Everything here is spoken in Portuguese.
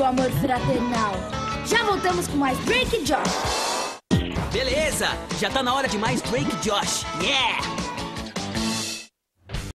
o amor fraternal. Já voltamos com mais Drake e Josh. Beleza, já tá na hora de mais Drake e Josh. Yeah!